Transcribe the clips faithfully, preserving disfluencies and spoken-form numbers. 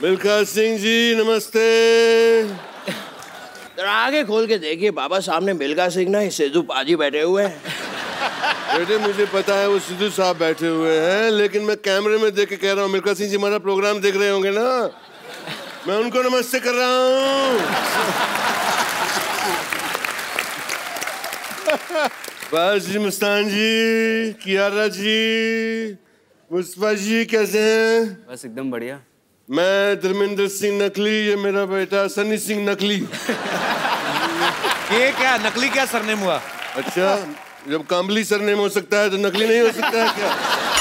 मिल्खा सिंह जी नमस्ते। जरा आगे खोल के देखिए बाबा, सामने मिल्खा सिंह ना सिद्धू पाजी बैठे हुए हैं। बेटे मुझे पता है वो सिद्धू साहब बैठे हुए हैं, लेकिन मैं कैमरे में देख के कह रहा हूँ मिल्खा सिंह जी हमारा प्रोग्राम देख रहे होंगे ना, मैं उनको नमस्ते कर रहा हूँ। बस जी, मुस्तान जी, कियारा जी, मुस्तफा जी कैसे हैं? बस एकदम बढ़िया। मैं धर्मेंद्र सिंह नकली, ये मेरा बेटा सनी सिंह नकली। ये क्या नकली क्या सरनेम हुआ? अच्छा, जब कांबली सरनेम हो सकता है तो नकली नहीं हो सकता है क्या?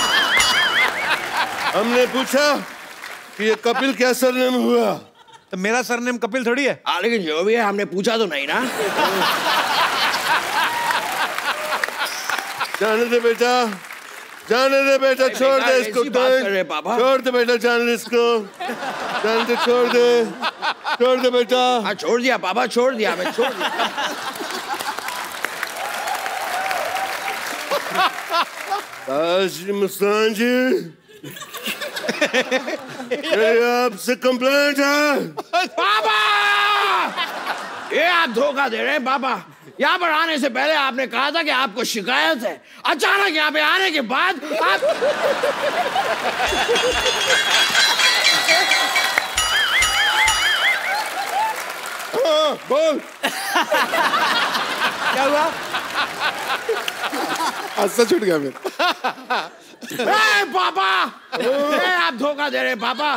हमने पूछा कि ये कपिल क्या सरनेम हुआ, तो मेरा सरनेम कपिल थोड़ी है। आ, लेकिन जो भी है हमने पूछा तो नहीं ना। जाने दे बेटा, जाने दे बेटा, छोड़ दे इसको, छोड़ दे बेटा, जाने दे इसको, जाने दे, छोड़ दे, छोड़ दे बेटा। हाँ छोड़ दिया पापा, छोड़ दिया, मैं छोड़ दिया। जी मुस्तान जी, मेरी आपसे कंप्लेंट है। पापा, ये आप धोखा दे रहे हैं पापा। यहाँ पर आने से पहले आपने कहा था कि आपको शिकायत है, अचानक यहाँ पे आने के बाद आप हाँ, बोल। क्या हुआ? हादसा छूट गया फिर। ए पापा, ये आप धोखा दे रहे हैं पापा।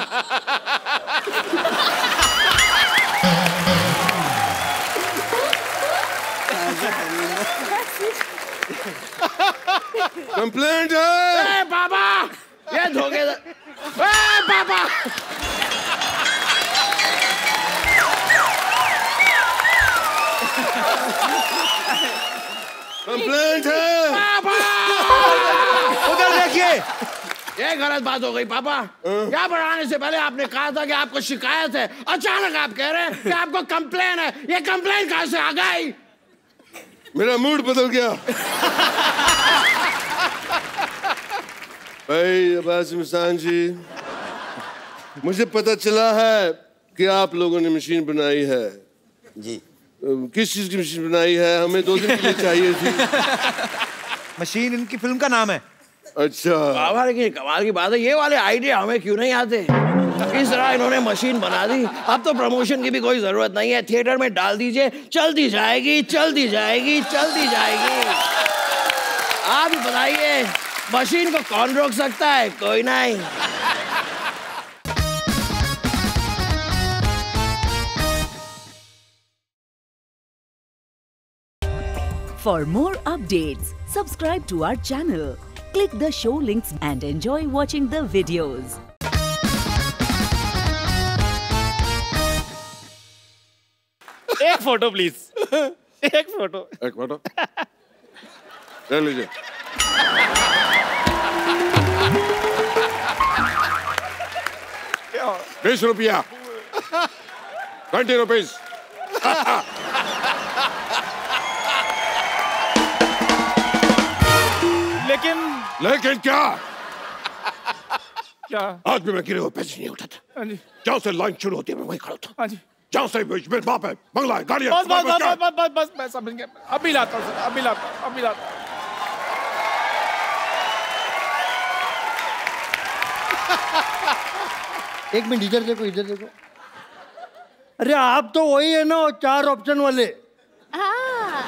कंप्लेंट है। ए पापा, ये धोखे दे। ए पापा, कंप्लेंट है। पापा, उधर देखिए। ये गलत बात हो गई पापा। यहाँ पर आने से पहले आपने कहा था कि आपको शिकायत है, अचानक आप कह रहे हैं कि आपको कंप्लेन है। ये कंप्लेन कहाँ से आ गई? मेरा मूड बदल गया। भाई अब्बास मुस्तान जी, मुझे पता चला है कि आप लोगों ने मशीन बनाई है। जी। किस चीज की मशीन बनाई है? हमें दो दिन के लिए चाहिए थी। मशीन इनकी फिल्म का नाम है। अच्छा बाबा, लेकिन कमाल की बात है, ये वाले आइडिया हमें क्यों नहीं आते? इस तरह इन्होंने मशीन बना दी, अब तो प्रमोशन की भी कोई जरूरत नहीं है। थिएटर में डाल दीजिए, चलती जाएगी, चलती जाएगी, चलती जाएगी। आप ही बताइए, मशीन को कौन रोक सकता है? कोई नहीं। For more updates, subscribe to our channel, click the show links and enjoy watching the videos. एक फोटो प्लीज, एक फोटो, एक फोटो ले लीजिए। बीस रुपया, ट्वेंटी रुपीज। लेकिन लेकिन क्या? क्या? आज भी मैं गिरे हुए पैसे नहीं उठाता। हाँ जी। जहाँ से लाइन शुरू होती है मैं वहीं खड़ा था। हाँ जी। जहाँ से मेरे बाप है, बंगला है, गाड़ी है। बस बस बस बस बस बस मैं समझ गया। अभी लाता हूँ सर, अभी लाता हूँ, अभी लाता हूँ। एक मिनट इधर देखो, इधर देखो। अरे आप तो वही है ना, चार ऑप्शन वाले। हाँ।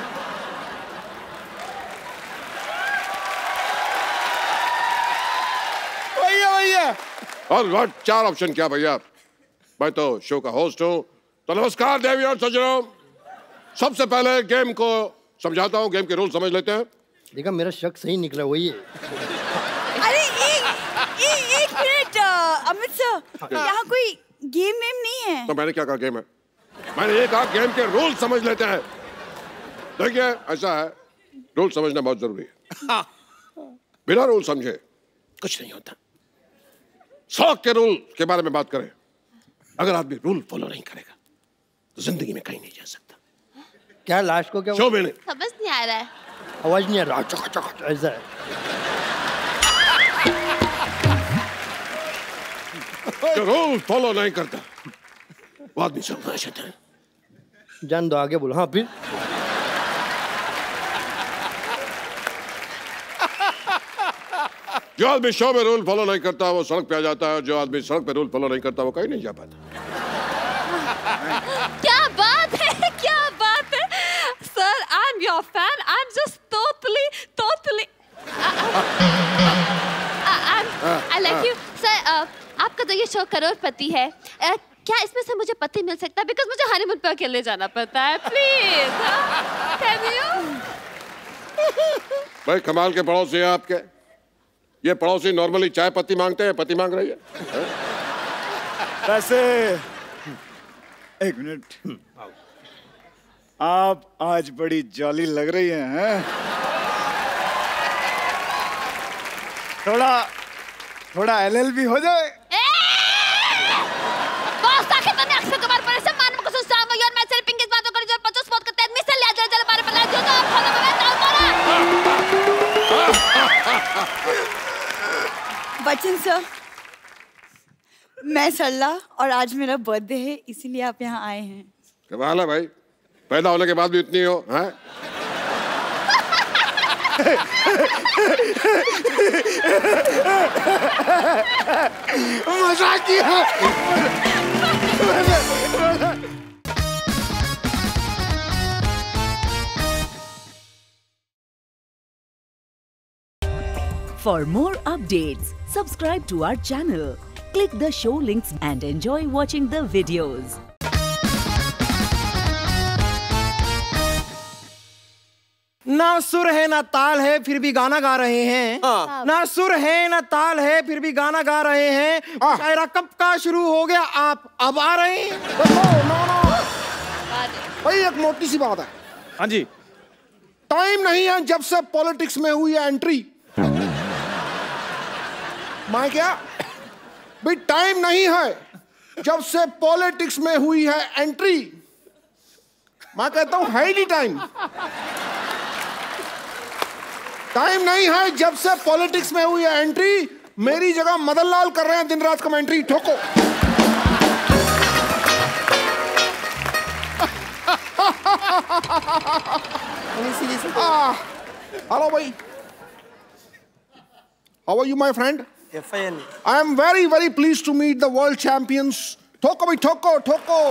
वही है, वही है। और चार ऑप्शन क्या भैया? मैं तो शो का होस्ट हूँ। तो नमस्कार देवी और सज्जनों, सबसे पहले गेम को समझाता हूँ, गेम के रूल समझ लेते हैं। देखा, मेरा शक सही निकला, वही है। अरे एक एक एक मिनट अमित सर, यहाँ कोई गेम वेम नहीं है। तो मैंने क्या कहा गेम है? मैंने ये कहा गेम के रूल समझ लेते हैं। देखिए ऐसा है, रूल समझना बहुत जरूरी है। बिना रूल समझे कुछ नहीं होता। सौ के रूल के बारे में बात करें, अगर आदमी रूल फॉलो नहीं करेगा तो जिंदगी में कहीं नहीं जा सकता। क्या लास्ट को क्या? शो में नहीं, समझ नहीं आ रहा है, आवाज नहीं आ रहा। चक चक ऐसा है। जो रूल फॉलो नहीं करता वो आदमी सर्वनाश है। जान दो, आगे बोलो। हाँ फिर जो आदमी शो में रूल फॉलो नहीं करता वो सड़क पे आ जाता है, जो आदमी सड़क पे रूल फॉलो नहीं करता वो कहीं नहीं जा पाता। क्या बात है, क्या बात है sir, I am your fan, I am just totally totally I like you sir. आपका तो ये शो करोड़पति है, uh, क्या इसमें से मुझे पति मिल सकता है? बिकॉज मुझे हनीमून पे अकेले जाना पड़ता है, प्लीज कैन यू। भाई कमाल के पड़ोसी हैं आपके। ये पड़ोसी नॉर्मली चाय पत्ती मांगते हैं, पति मांग रही है। वैसे एक मिनट, आप आज बड़ी जॉली लग रही हैं, हैं? थोड़ा थोड़ा एल एल बी हो जाए। बॉस ताकि तने अक्सर तुम्हारे पर से मान को सुस्ता हो यार, मैं सिर्फ पिंक इस बातों कर जो पचास स्पॉट करते हैं मिसल ले चल बारे पर जो तो आप फॉलो में डाल दो। बच्चन सर, मैं सरला और आज मेरा बर्थडे है, इसीलिए आप यहाँ आए हैं। कमाल है भाई, पैदा होने के बाद भी इतनी हो, हैं? मजाक किया। For more updates, subscribe to our channel, click the show links and enjoy watching the videos. ना सुर है ना ताल है फिर भी गाना गा रहे हैं। हाँ। ना सुर है ना ताल है फिर भी गाना गा रहे हैं। शायरा कब का शुरू हो गया, आप अब आ रहे हैं। देखो नो नो भाई, एक मोटी सी बात है। हाँ जी, टाइम नहीं है जब से पॉलिटिक्स में हुई है एंट्री। मैं क्या भाई, टाइम नहीं है जब से पॉलिटिक्स में हुई है एंट्री। मैं कहता हूं है ही नहीं टाइम। टाइम नहीं है जब से पॉलिटिक्स में हुई है एंट्री। मेरी जगह मदन लाल कर रहे हैं दिन रात कमेंट्री। ठोको। हेलो भाई, how are you my friend? I am very very pleased to meet the world champions. ठोको भाई, ठोको ठोको।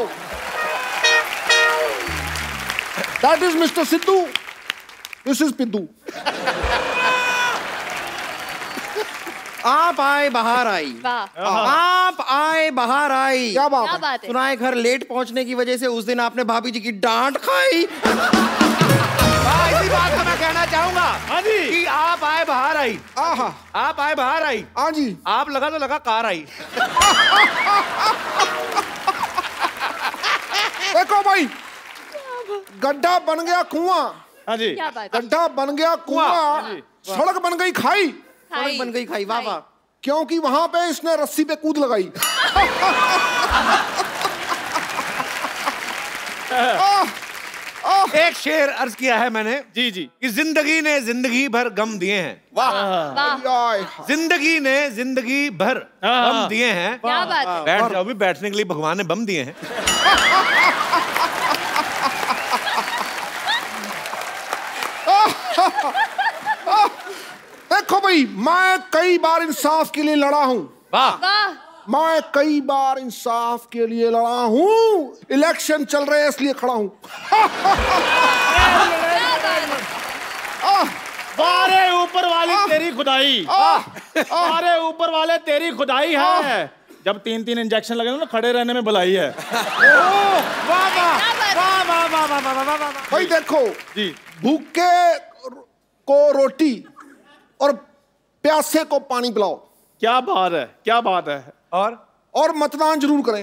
That is Mister Sidhu. This is Piddu. आप आए बाहर आई, आप आए बाहर आई। क्या बात क्या है? बात है? सुना है घर लेट पहुंचने की वजह से उस दिन आपने भाभी जी की डांट खाई। इसी बात को मैं कहना चाहूंगा। हाँ जी, कि आप आए बाहर आई। आहा, आप आए बाहर आई। हाँ जी। आप लगा तो लगा कार आई। देखो भाई, गड्ढा बन गया कुआं। हाँ जी, क्या बात है? गड्ढा बन गया कुआं, सड़क बन गई खाई। सड़क बन गई खाई। वाह वाह। क्योंकि वहां पे इसने रस्सी पे कूद लगाई। एक शेर अर्ज किया है मैंने जी जी, कि जिंदगी ने जिंदगी भर गम दिए हैं। वाह वाह, जिंदगी ने जिंदगी भर गम दिए हैं। क्या बात है? बैठ जाओ भी, बैठने के लिए भगवान ने बम दिए हैं। देखो भाई, मैं कई बार इंसाफ के लिए लड़ा हूं। वाह, वाह, मैं कई बार इंसाफ के लिए लड़ा हूं। इलेक्शन चल रहे हैं इसलिए खड़ा हूं। सारे ऊपर वाली तेरी खुदाई, सारे ऊपर वाले तेरी खुदाई है। जब तीन तीन इंजेक्शन लगे ना, खड़े रहने में भलाई है। वाह वाह वाह वाह वाह वाह वाह वाह वाह। भाई देखो जी, भूखे को रोटी और प्यासे को पानी पिलाओ। क्या बात है, क्या बात है। और और मतदान जरूर करें।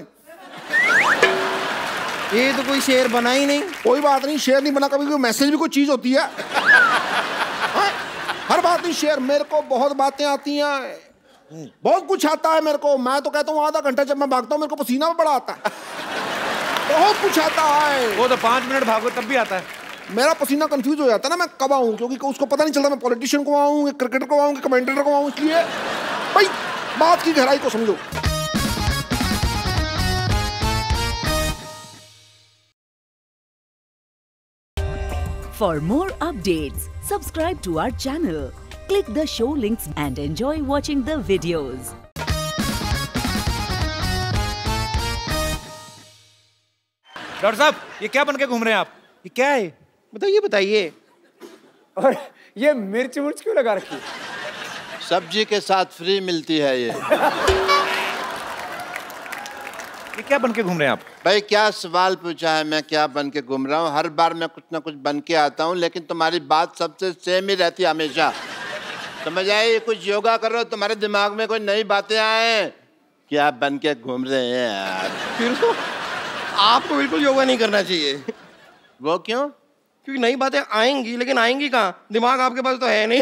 ये तो कोई शेर बना ही नहीं। कोई बात नहीं, शेर नहीं बना, कभी कोई मैसेज भी कोई चीज होती है। हाँ? हर बात नहीं शेर। मेरे को बहुत बातें आती हैं, बहुत कुछ आता है मेरे को। मैं तो कहता हूँ आधा घंटा जब मैं भागता हूँ मेरे को पसीना भी बड़ा आता है। बहुत कुछ आता है। वो तो पांच मिनट भागो तब भी आता है। मेरा पसीना कंफ्यूज हो जाता है ना, मैं कब आऊं, क्योंकि उसको पता नहीं चलता मैं पॉलिटिशियन को आऊं, क्रिकेटर को आऊं, कमेंटेटर को आऊं। इसलिए भाई बात की गहराई को समझो। For more updates, subscribe to our channel, click the show links and enjoy watching the videos. Doctor साहब, ये क्या बन के घूम रहे हैं आप? ये क्या है बताइए बताइए। और ये मिर्च मुर्च क्यों लगा रखी? सब्जी के साथ फ्री मिलती है ये। ये क्या बन के घूम रहे हैं आप? भाई क्या सवाल पूछा है, मैं क्या बन के घूम रहा हूँ? हर बार मैं कुछ ना कुछ बन के आता हूँ, लेकिन तुम्हारी बात सबसे सेम ही रहती है हमेशा। समझ आए? कुछ योगा करो, तुम्हारे दिमाग में कोई नई बातें आए। क्या बन के घूम रहे हैं यार? फिर तो आपको बिल्कुल योगा नहीं करना चाहिए। वो क्यों? क्योंकि नई बातें आएंगी, लेकिन आएंगी कहाँ? दिमाग आपके पास तो है नहीं।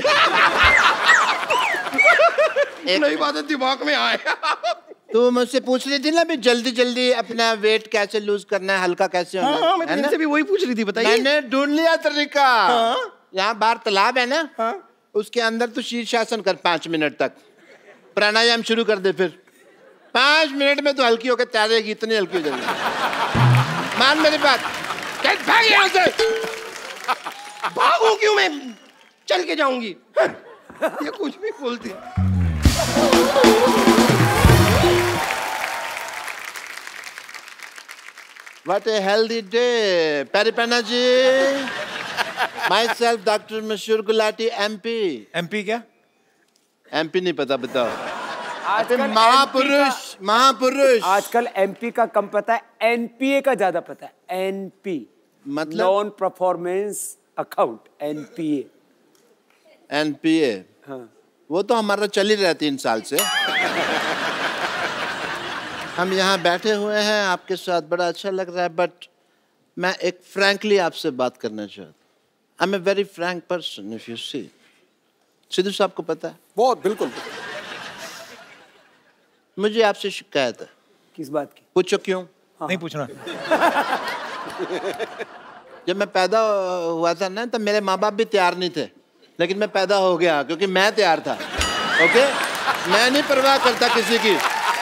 नई बातें दिमाग में आए। तू मुझसे पूछ रही थी ना भी जल्दी जल्दी अपना वेट कैसे लूज करना है, हल्का कैसे होना है? हाँ, मैं इनसे भी वही पूछ रही थी, बताइए। मैंने ढूंढ लिया तरीका। हाँ? यहाँ बाहर तालाब है ना, हाँ? उसके अंदर तू शीर्षासन कर पांच मिनट तक, प्राणायाम शुरू कर दे, फिर पांच मिनट में तो हल्की होकर तैरेगी, इतनी हल्की हो जाएगी। मान मेरी बात, चल भाग यहाँ से। भागू क्यों? मैं चल के जाऊंगी। ये कुछ भी बोलती है। What a healthy day, Paripana ji. Myself, doctor Mashoor Gulati, MP. MP क्या? एमपी नहीं पता, बताओ। आजकल महापुरुष, महापुरुष। आजकल एमपी का कम पता है, एनपीए का ज्यादा पता है। एनपी मतलब non performance account, NPA. NPA, हाँ। वो तो हमारा चल ही रहा है तीन साल से। हम यहाँ बैठे हुए हैं आपके साथ, बड़ा अच्छा लग रहा है, बट मैं एक फ्रैंकली आपसे बात करना चाहता हूँ। I am a very frank person, if you see. Sidhu साहब को पता है? बहुत, बिल्कुल। मुझे आपसे शिकायत है। किस बात की? पूछो क्यों? हाँ। नहीं पूछना। जब मैं पैदा हुआ था ना, तब मेरे माँ बाप भी तैयार नहीं थे, लेकिन मैं पैदा हो गया क्योंकि मैं तैयार था। ओके, मैं नहीं परवाह करता किसी की।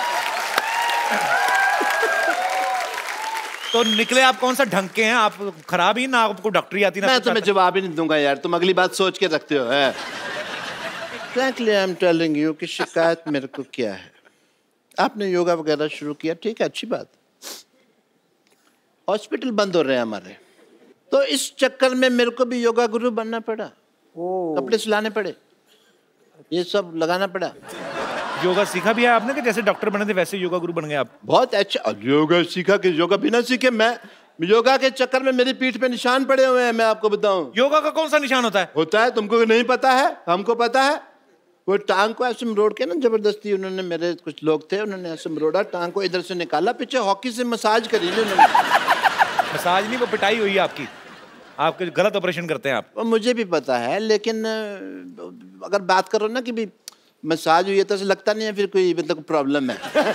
तो निकले आप कौन सा ढंग के हैं? आप खराब ही ना, आपको डॉक्टरी आती ना। मैं तुम्हें जवाब ही नहीं दूंगा यार, तुम अगली बात सोच के रखते हो। है frankly I am telling you कि शिकायत मेरे को क्या है। आपने योगा वगैरह शुरू किया, ठीक है, अच्छी बात। हॉस्पिटल बंद हो रहे हैं हमारे, तो इस चक्कर में मेरे को भी योगा गुरु बनना पड़ा। कपड़े सिलाने पड़े, ये सब लगाना पड़ा। योगा सीखा भी है आपने कि जैसे डॉक्टर बने थे वैसे योगा गुरु बन गए आप? बहुत अच्छा योगा सीखा कि योगा बिना सीखे मैं योगा के चक्कर में मेरी पीठ पे निशान पड़े हुए हैं। मैं आपको बताऊं, योगा का कौन सा निशान होता है? होता है, तुमको नहीं पता है, हमको पता है। वो टांग को ऐसे मरोड़ के ना, जबरदस्ती उन्होंने, मेरे कुछ लोग थे, उन्होंने ऐसे मरोड़ा, टांग को इधर से निकाला, पीछे हॉकी से मसाज करी उन्होंने। मसाज नहीं, वो पिटाई हुई है आपकी। आपके गलत ऑपरेशन करते हैं आप। वो मुझे भी पता है, लेकिन अगर बात करो ना कि भी मसाज हुई है तो लगता नहीं है फिर कोई मतलब प्रॉब्लम है।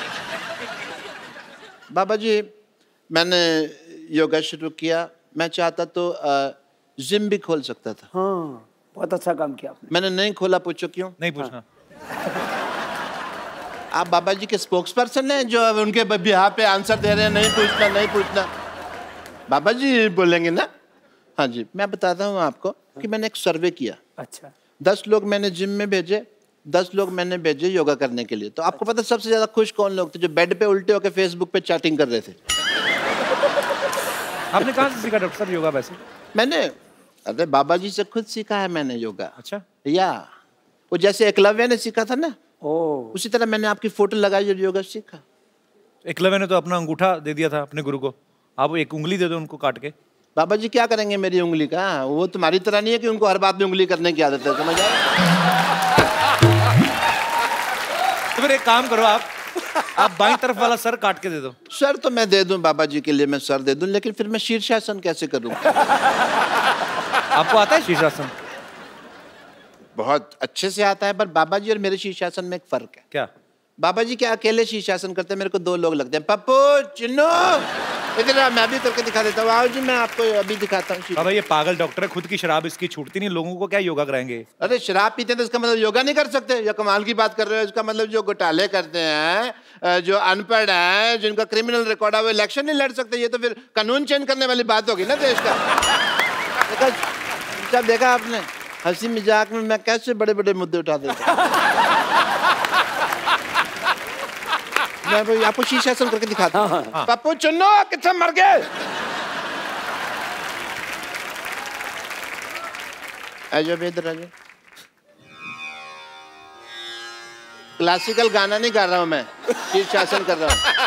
बाबा जी, मैंने योगा शुरू किया, मैं चाहता तो जिम भी खोल सकता था। हाँ, बहुत अच्छा काम किया आपने। मैंने नहीं खोला, पूछो क्यों? नहीं पूछना। आप बाबा जी के स्पोक्स पर्सन हैं जो उनके बिहार पे आंसर दे रहे हैं, नहीं पूछना नहीं पूछना। बाबा जी बोलेंगे ना। हाँ जी, मैं बताता हूँ आपको कि मैंने एक सर्वे किया। अच्छा। दस लोग मैंने जिम में भेजे, दस लोग मैंने भेजे योगा करने के लिए। तो आपको पता सबसे ज्यादा खुश कौन लोग थे? जो बेड पे उल्टे होकर फेसबुक पे चैटिंग कर रहे थे। आपने कहाँ से सीखा डॉक्टर साहब योगा? वैसे मैंने, अरे बाबा जी से खुद सीखा है मैंने योगा। अच्छा। या वो जैसे एकलव्य ने सीखा था ना, ओ, उसी तरह मैंने आपकी फोटो लगाई और योगा सीखा। एकलव्य ने तो अपना अंगूठा दे दिया था अपने गुरु को, आप एक उंगली दे दो उनको काट के। बाबा जी क्या करेंगे मेरी उंगली का? वो तुम्हारी तरह नहीं है कि उनको हर बात में उंगली करने की आदत है, समझ आए? तो फिर एक काम करो, आप आप बाईं तरफ वाला सर काट के दे दो। सर तो मैं दे दूं बाबा जी के लिए, मैं सर दे दूं, लेकिन फिर मैं शीर्षासन कैसे करूं? आपको आता है शीर्षासन? बहुत अच्छे से आता है, पर बाबा जी और मेरे शीर्षासन में एक फर्क है। क्या? बाबा जी क्या अकेले शीर्षासन करते हैं, मेरे को दो लोग लगते हैं। पप्पू, चिन्नू, इधर आ, मैं अभी करके दिखा देता हूँ। आओ जी, मैं आपको अभी दिखाता हूँ। बाबा ये पागल डॉक्टर है, खुद की शराब इसकी छूटती नहीं, लोगों को क्या योगा कराएंगे? अरे शराब पीते हैं तो इसका मतलब योगा नहीं कर सकते? या कमाल की बात कर रहे हो? इसका मतलब जो घोटाले करते हैं, जो अनपढ़ हैं, जिनका क्रिमिनल रिकॉर्ड है, वो इलेक्शन नहीं लड़ सकते। ये तो फिर कानून चेंज करने वाली बात होगी ना देश का। देखा जब देखा आपने हंसी मजाक में मैं कैसे बड़े बड़े मुद्दे उठा देता। मैं भाई आपको शीर्षासन करके दिखाता हूँ। हाँ, हाँ। पप्पू चुन्नो कितने मर गए? आजो इधर आजो। क्लासिकल गाना नहीं गा रहा हूँ मैं, शीर्षासन कर रहा हूँ।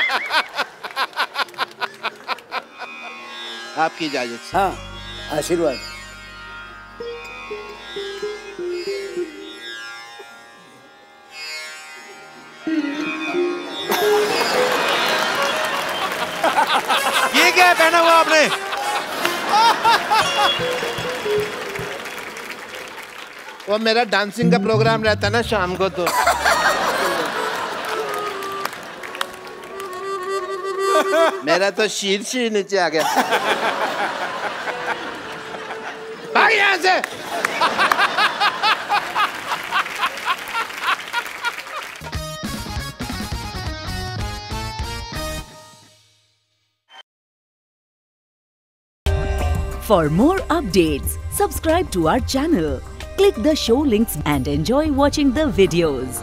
आपकी इजाजत से। हाँ, आशीर्वाद। ये क्या है पहना हुआ आपने? वो मेरा डांसिंग का प्रोग्राम रहता है ना शाम को, तो मेरा तो शीर्ष ही नीचे आ गया। भाग यहाँ से। For more updates, subscribe to our channel, click the show links and enjoy watching the videos.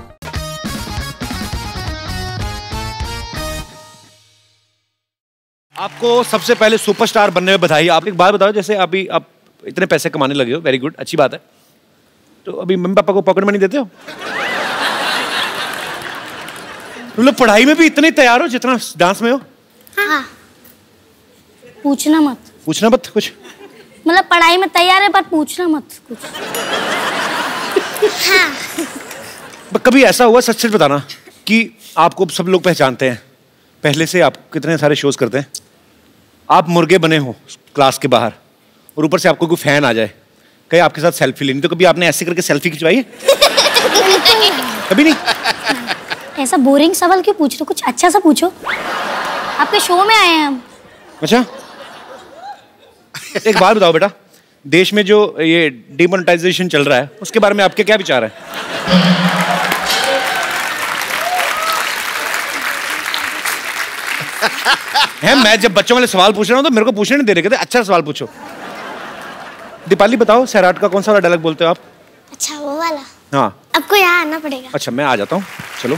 आपको सबसे पहले सुपरस्टार बनने में बधाई। आप एक बात बताओ, जैसे अभी आप इतने पैसे कमाने लगे हो, वेरी गुड, अच्छी बात है, तो अभी मम्मी पापा को पॉकेट मनी देते हो? तुम लोग पढ़ाई में भी इतने तैयार हो जितना डांस में हो? हाँ। पूछना मत। पूछना मत कुछ? मतलब पढ़ाई में तैयार है पर पूछना मत कुछ। हाँ। कभी ऐसा हुआ, सच सच बताना, कि आपको सब लोग पहचानते हैं, पहले से आप कितने सारे शोज करते हैं, आप मुर्गे बने हो क्लास के बाहर और ऊपर से आपको कोई फैन आ जाए, कहीं आपके साथ सेल्फी लेनी, तो कभी आपने ऐसे करके सेल्फी खिंचवाई है? कभी नहीं? ऐसा बोरिंग सवाल क्यों पूछ रहे हो? कुछ अच्छा सा पूछो, आपके शो में आए हैं हम। अच्छा, एक बात बताओ बेटा, देश में जो ये डिमोनेटाइजेशन चल रहा है उसके बारे में आपके क्या विचार है? है, मैं जब बच्चों वाले सवाल पूछ रहा हूँ तो मेरे को पूछने नहीं दे रहे, कहते अच्छा सवाल पूछो। दीपाली बताओ, सैराट का कौन सा वाला डायलॉग बोलते हो आप? अच्छा वो वाला? हाँ। आपको यहाँ आना पड़ेगा। अच्छा मैं आ जाता हूँ, चलो।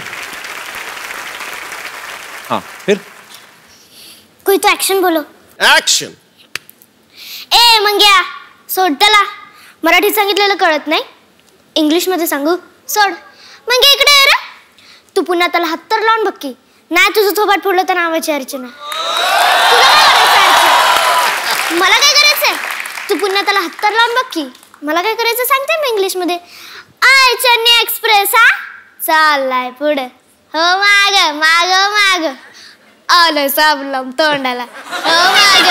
हाँ फिर कोई तो एक्शन बोलो। एक्शन। ए मंग्या सोड त्याला, मराठीत सांगितलेलं कळत नाही, इंग्लिश मध्ये सांगू? सोड. मंग्या इकडे ये रे, तू पुन्हा त्याला हत्तर लावून बघ की, नाही तुझं थोबाट फोडलं तर नावाची अर्चना। तुला काय करायचं? मला काय करायचंय? तू पुन्हा त्याला हत्तर लावून बघ की, मला काय करायचं सांगते मी इंग्लिश मध्ये? आय चेन्नई एक्सप्रेस हा चाललाय पुढे, हो माग माग माग, आलं साबलम तोंडाला, हो माग।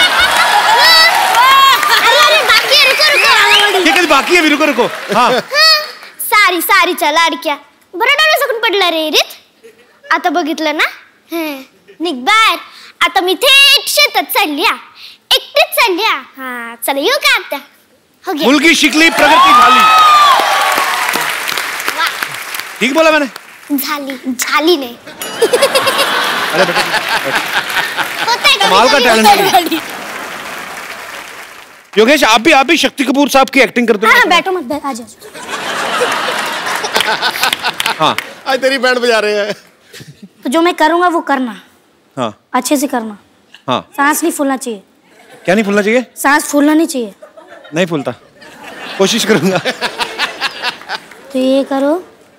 अरे अरे बाकी है, रुको रुको, ठीक है बाकी है, रुको रुको। हाँ सारी सारीच्या लाडक्या बरं डोळे सकून पडला रे रीत, आता बघितलं ना? निघ बाहेर, आता मी थेट शेतात चालली, एकटीच चालली। हा चला येऊ का आता? हो गया। मुलगी शिकली, प्रगती झाली। ठीक बोला मैंने? झाली झाली नहीं। अरे बेटा कमाल का टैलेंट है। योगेश आप भी आप भी शक्ति कपूर साहब की एक्टिंग करते हो? हाँ बैठो मत, बैठ आ जाओ। हाँ आज तेरी बैंड बजा रहे हैं। तो जो मैं करूँगा वो करना। हाँ अच्छे से करना। हाँ सांस नहीं फूलना चाहिए। क्या नहीं फूलना चाहिए? सांस फूलना नहीं चाहिए। नहीं फूलता, कोशिश करूंगा। तो ये करो,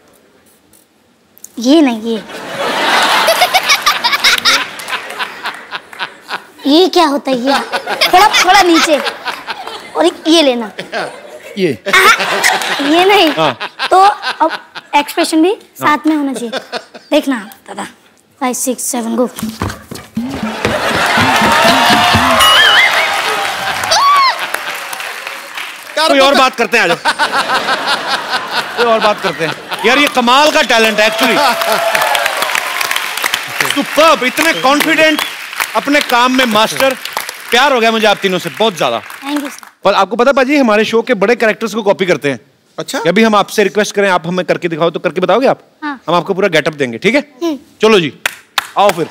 ये नहीं ये ये क्या होता है? ये थोड़ा थोड़ा नीचे, और ये लेना, ये ये नहीं। हाँ। तो अब एक्सप्रेशन भी साथ में होना चाहिए। देखना दादा, फाइव सिक्स सेवन गो। कोई और बात करते हैं, आ जाओ। कोई और बात करते हैं यार, ये कमाल का टैलेंट है एक्चुअली। सुपर्ब, इतने कॉन्फिडेंट, अपने काम में मास्टर। प्यार हो गया मुझे आप तीनों से बहुत ज्यादा। Thank you sir. पर आपको पता पाजी, हमारे शो के बड़े कैरेक्टर्स को कॉपी करते हैं। अच्छा? अभी हम आपसे रिक्वेस्ट करें, आप हमें करके दिखाओ, तो करके बताओगे आप? हाँ। हम आपको पूरा गेटअप देंगे, ठीक है? चलो जी आओ फिर।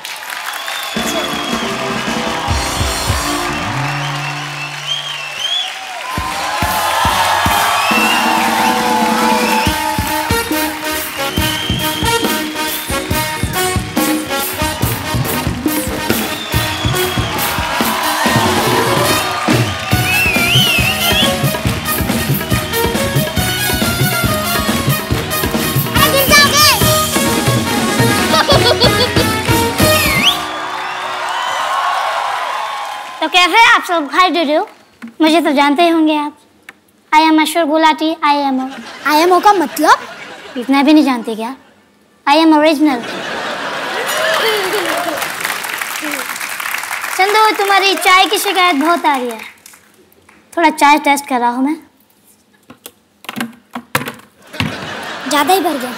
कैसे आप सब हाय दे रहे हो? मुझे तो जानते ही होंगे आप। आई एम अश्वर Gulati, I am O. I am O का मतलब? इतना भी नहीं जानते क्या? I am original. चंदू, तुम्हारी चाय की शिकायत बहुत आ रही है, थोड़ा चाय टेस्ट कर रहा हूँ मैं। ज्यादा ही भर गया।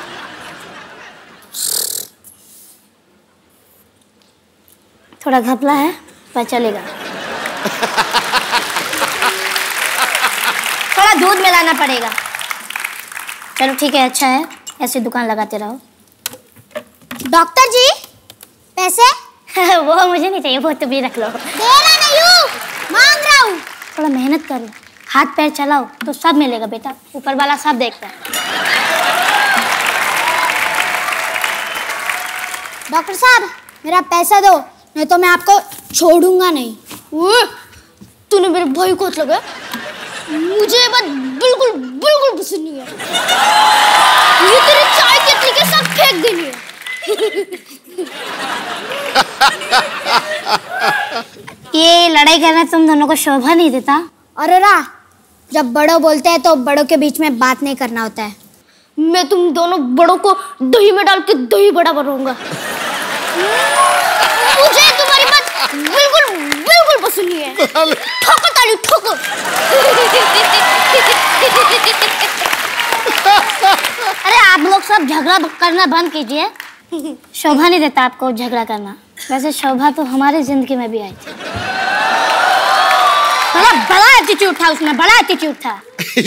थोड़ा घपला है पर चलेगा। थोड़ा दूध मिलाना पड़ेगा। चलो ठीक है, अच्छा है, ऐसे दुकान लगाते रहो। डॉक्टर जी पैसे? वो मुझे नहीं चाहिए, वो तुम भी रख लो। दे रहा नहीं हूँ, मांग रहा हूँ। थोड़ा मेहनत करो, हाथ पैर चलाओ तो सब मिलेगा बेटा, ऊपर वाला सब देखता है। डॉक्टर साहब मेरा पैसा दो, नहीं तो मैं आपको छोड़ूंगा नहीं। तूने मेरे भाई को लगा, मुझे ये बात बिल्कुल बिल्कुल पसंद नहीं है। ये तेरे चाय केतली के सब फेंक देनी है। ये लड़ाई करना तुम दोनों को शोभा नहीं देता? अरे रा, जब बड़ों बोलते हैं तो बड़ों के बीच में बात नहीं करना होता है। मैं तुम दोनों बड़ों को दही में डाल के दही बड़ा बनाऊंगा। मुझे तुम्हारी बात बिल्कुल बिल्कुल पसंद नहीं है। ठोको ताली ठोको। अरे आप लोग सब झगड़ा करना बंद कीजिए, शोभा नहीं देता आपको झगड़ा करना। वैसे शोभा तो हमारी जिंदगी में भी आई थी। बड़ा बड़ा एटीट्यूड था उसमें, बड़ा एटीट्यूड था।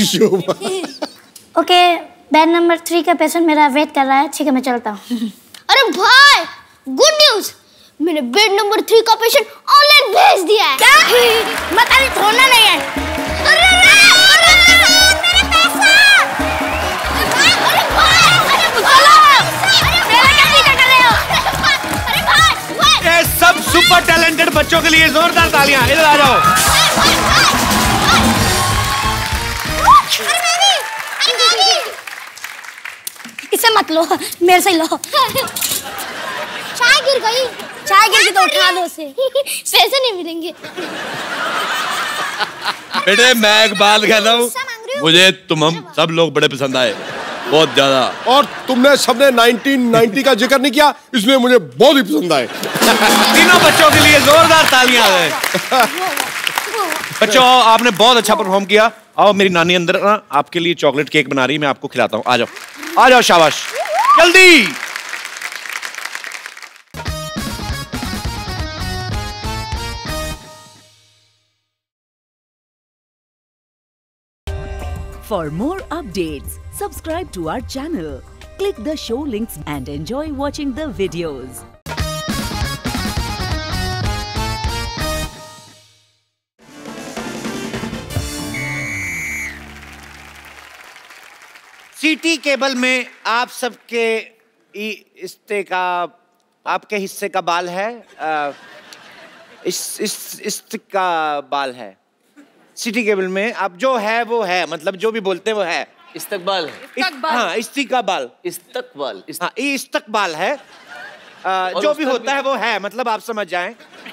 ओके, बेड नंबर थ्री का पेशेंट मेरा वेट कर रहा है, ठीक है मैं चलता हूँ। अरे भाई गुड न्यूज, मैंने बेड नंबर थ्री का पेशेंट ऑनलाइन भेज दिया है। क्या? मतलब छोड़ना नहीं है। अरे अरे अरे मेरे पैसा! अरे भाई, अरे बोलो, मेरा क्या पीछा कर रहे हो? अरे भाई, ये सब सुपर टैलेंटेड बच्चों के लिए जोरदार तालियां। इधर आ जाओ। अरे मेरी, अरे मेरी। इसे मत लो, मेरे से लो। चाय गिर गई, चाय गिर गई तो उठा लो उसे। पैसे नहीं मिलेंगे। बेटे मैं एक बात कहता हूँ, मुझे तुम हम सब लोग बड़े पसंद आए, बहुत ज्यादा। और तुमने सबने नाइनटीन नाइंटी का जिक्र नहीं किया, इसमें मुझे बहुत ही पसंद आए। तीनों बच्चों के लिए जोरदार तालियां हैं। बच्चों आपने बहुत अच्छा परफॉर्म किया। आओ, मेरी नानी अंदर ना आपके लिए चॉकलेट केक बना रही है, मैं आपको खिलाता हूँ। आ जाओ आ जाओ, शाबाश, जल्दी। For more updates, subscribe to our channel, click the show links and enjoy watching the videos. City cable में आप सबके हिस्से का, आपके हिस्से का बाल है, आ, इस इस इस का बाल है। सिटी केबल में आप जो है वो है, मतलब जो भी बोलते हैं वो है। इस्तकबाल हाँ, इस्ती का बाल, इस्तकबाल इस्त... हाँ ये इस्तकबाल है। आ, जो भी होता है वो है, मतलब आप समझ जाएं।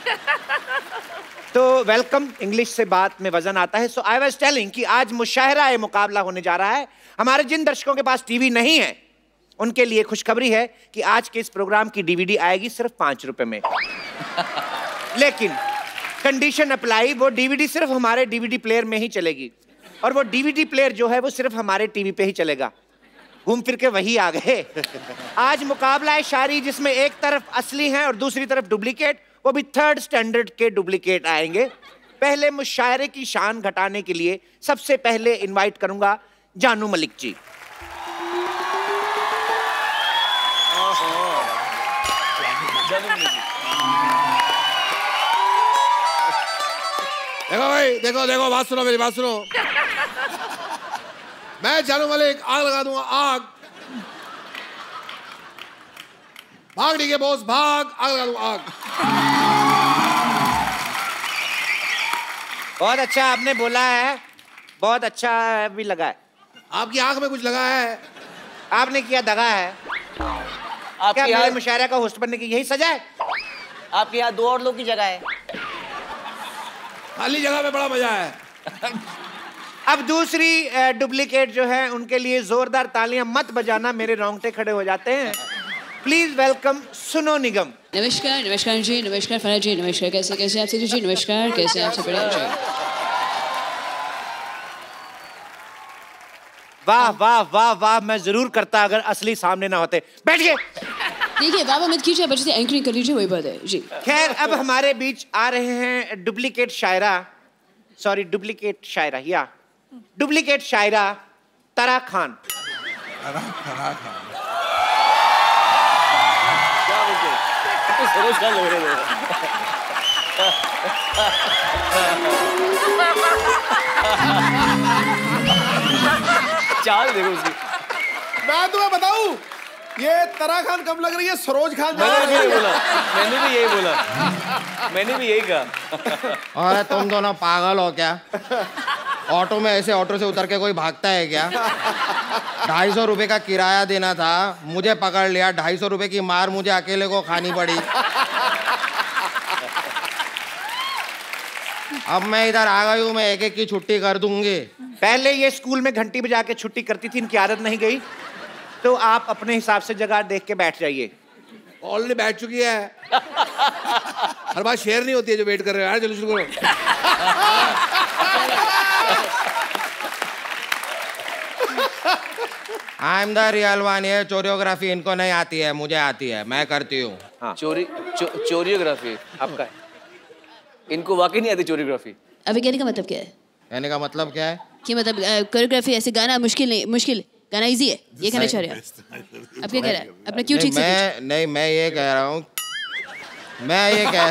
तो वेलकम, इंग्लिश से बात में वजन आता है। सो आई वाज टेलिंग कि आज मुशायरा ए मुकाबला होने जा रहा है। हमारे जिन दर्शकों के पास टीवी नहीं है उनके लिए खुशखबरी है कि आज के इस प्रोग्राम की डीवीडी आएगी सिर्फ पांच रुपए में। लेकिन कंडीशन अप्लाई, वो डीवीडी सिर्फ हमारे डीवीडी प्लेयर में ही चलेगी, और वो डीवीडी प्लेयर जो है वो सिर्फ हमारे टीवी पे ही चलेगा। घूम फिर के वही आ गए। आज मुकाबला है शायरी, जिसमें एक तरफ असली हैं और दूसरी तरफ डुप्लीकेट, वो भी थर्ड स्टैंडर्ड के डुप्लीकेट आएंगे। पहले मुशायरे की शान घटाने के लिए सबसे पहले इनवाइट करूंगा जानू मलिक जी। देखो भाई, देखो देखो, बात सुनो, मेरी बात सुनो। मैं जानू मलिक आग लगा दूंगा, आग। भाग डी के बॉस, भाग, आग लगा दूंगा, आग। बहुत अच्छा आपने बोला है, बहुत अच्छा भी लगा है। आपकी आंख में कुछ लगा है, आपने किया दगा है। क्या मेरे मुशायरा का होस्ट बनने की यही सजा है? आपके यहाँ दो और लोग की जगह है। खाली जगह में बड़ा मजा है। अब दूसरी डुप्लीकेट जो है उनके लिए जोरदार तालियां मत बजाना, मेरे रोंगटे खड़े हो जाते हैं। प्लीज वेलकम सुनो निगम। नमस्कार नमस्कार जी, नमस्कार फना जी, नमस्कार कैसे कैसे आपसे जी, नमस्कार कैसे आपसे बढ़िया जी। वाह वाह वाह वाह, मैं जरूर करता अगर असली सामने ना होते। बैठिए। देखिए वाह मत कीजिए, बच्चे से एंकरिंग कर लीजिए, वही बात है जी। खैर अब हमारे बीच आ रहे हैं duplicate Shayra, sorry duplicate Shayra या डुप्लीकेट शायरा तरा खान। तरा तरा खान सरोज खान लग रहे थे। चाल देखो उसकी। मैं तुम्हें बताऊं ये तरा खान कब लग रही है सरोज खान। मैंने भी यही बोला, मैंने भी यही बोला, मैंने भी यही कहा। और तुम दोनों पागल हो क्या? ऑटो में ऐसे ऑटो से उतर के कोई भागता है क्या? ढाई सौ रुपए का किराया देना था, मुझे पकड़ लिया, ढाई सौ रुपए की मार मुझे अकेले को खानी पड़ी। अब मैं इधर आ गई हूँ, मैं एक एक की छुट्टी कर दूंगी। पहले ये स्कूल में घंटी बजा के छुट्टी करती थी, इनकी आदत नहीं गई, तो आप अपने हिसाब से जगह देख के बैठ जाइए। ऑलरेडी बैठ चुकी है। हर बात शेयर नहीं होती है जो वेट कर रहे हो यार, चलो शुरू करो। I am the real one. ये चोरियोग्राफी इनको नहीं आती है, मुझे आती है, मैं करती हूँ। हाँ। चोरी चो, चोरियोग्राफी आपका है, इनको वाकई नहीं आती चोरियोग्राफी। अभी कहने का मतलब क्या है? कहने का मतलब क्या है कि मतलब कोरियोग्राफी ऐसे गाना मुश्किल नहीं, मुश्किल गाना इजी है, ये कहना चाह रहे हैं आप? क्या कह रहा है? अपना क्यों ठीक से मैं नहीं, मैं ये कह रहा हूँ, मैं ये कह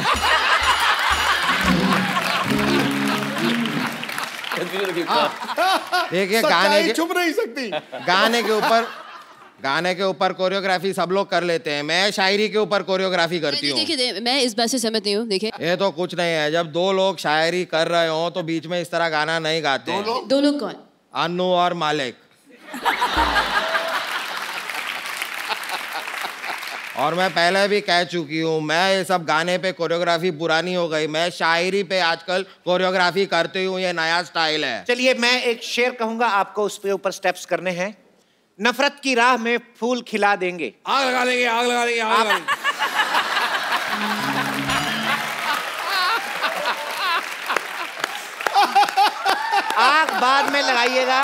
देखिए गाने के छुप नहीं सकती। गाने के ऊपर गाने के ऊपर कोरियोग्राफी सब लोग कर लेते हैं, मैं शायरी के ऊपर कोरियोग्राफी करती हूँ। देखिए मैं इस बात से सहमत नहीं हूँ। देखिए ये तो कुछ नहीं है, जब दो लोग शायरी कर रहे हो तो बीच में इस तरह गाना नहीं गाते। दो लोग, दो लोग कौन? अनु और मालिक। और मैं पहले भी कह चुकी हूँ, मैं ये सब गाने पे कोरियोग्राफी पुरानी हो गई, मैं शायरी पे आजकल कोरियोग्राफी करती हूँ, ये नया स्टाइल है। चलिए मैं एक शेर कहूंगा आपको, उस पे ऊपर स्टेप्स करने हैं। नफरत की राह में फूल खिला देंगे, आग लगा देंगे, आग लगा देंगे, आग लगा देंगे। आग बाद में लगाइएगा।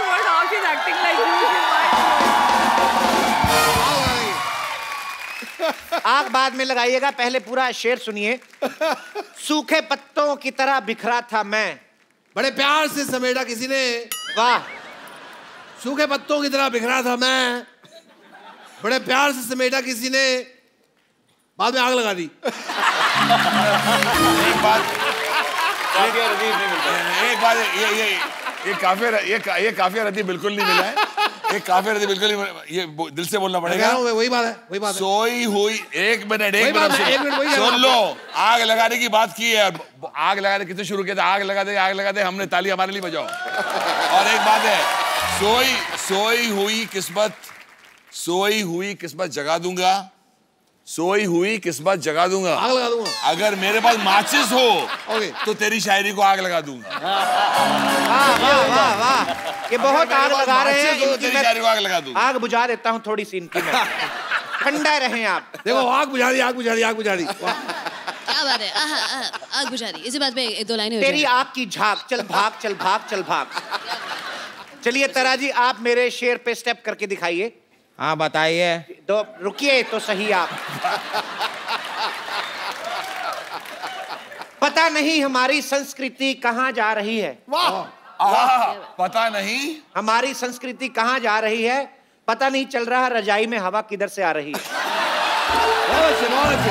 आग बाद में लगाइएगा, पहले पूरा शेर सुनिए। सूखे पत्तों की तरह बिखरा था मैं, बड़े प्यार से समेटा किसी ने। वाह। सूखे पत्तों की तरह बिखरा था मैं, बड़े प्यार से समेटा किसी ने, बाद में आग लगा दी। एक बात एक बात ये ये ये काफिया ये ये काफिया रदी बिल्कुल नहीं मिला है, ये काफिया रदी बिल्कुल नहीं, ये दिल से बोलना पड़ेगा। वही बात है, वही बात है। सोई हुई एक मिनट एक मिनट सुन लो, आग लगाने की बात की है, आग लगाने कितने शुरू किया था, आग लगा दे आग लगा दे, हमने ताली हमारे लिए बजाओ। और एक बात है, सोई सोई हुई किस्मत, सोई हुई किस्मत जगा दूंगा, सोई हुई किस्मत जगा दूंगा, आग लगा दूंगा। अगर मेरे पास माचिस हो तो तेरी शायरी को आग लगा दूंगा। वाह वाह वाह वाह, ये बहुत आग लगा रहे हैं, तेरी शायरी को आग लगा दूंगा। आग बुझा देता हूँ थोड़ी सी इनकी मैं। ठंडा रहें आप। देखो आग बुझा दी, आग बुझा दी, आग बुझा दी। क्या बात है, आहा, आहा, आग बुझा दी। इसी बात पे एक दो लाइनें हो तेरी आग की झाग, चल भाग चल भाग चल भाग। चलिए तरा जी, आप मेरे शेर पे स्टेप करके दिखाइए। हाँ बताइए। तो रुकिए तो सही आप। पता नहीं हमारी संस्कृति कहाँ जा रही है। वाह वाह। पता नहीं हमारी संस्कृति कहाँ जा रही है, पता नहीं चल रहा रजाई में हवा किधर से आ रही है। बहुत अच्छे, बहुत अच्छे,